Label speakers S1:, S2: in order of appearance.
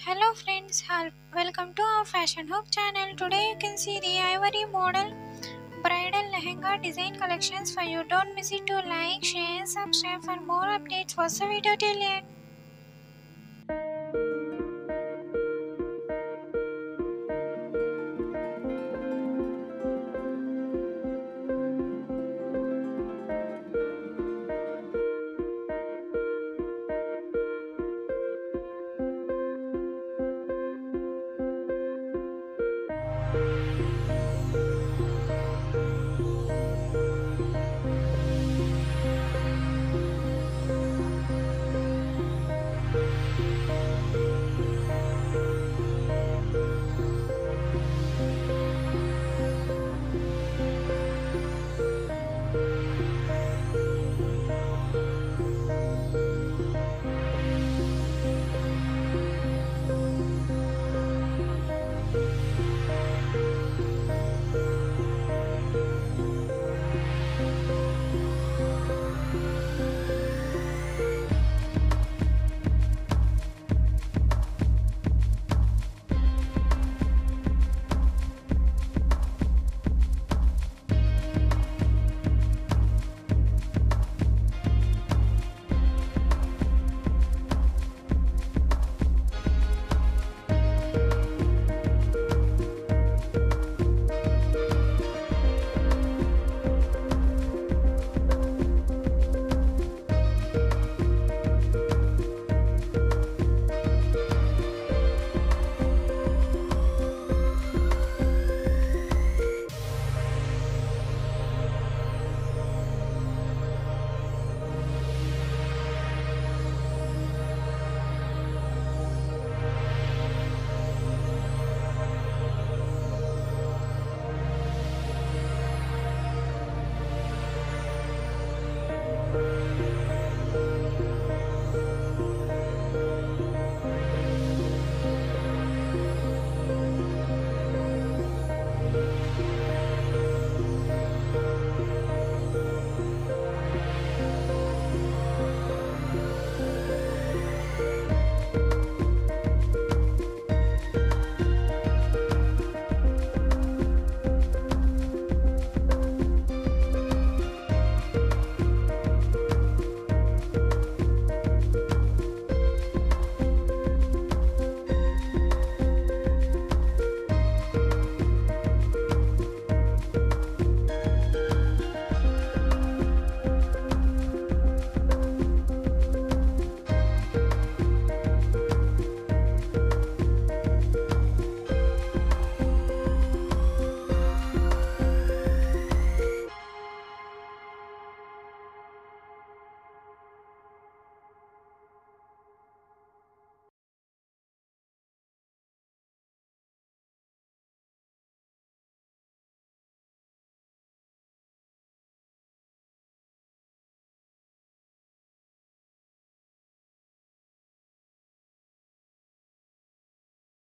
S1: Hello friends, welcome to our Fashion Hub channel. Today you can see the ivory model bridal lehenga design collections for you. Don't miss it to like, share, subscribe for more updates. Watch the video till end.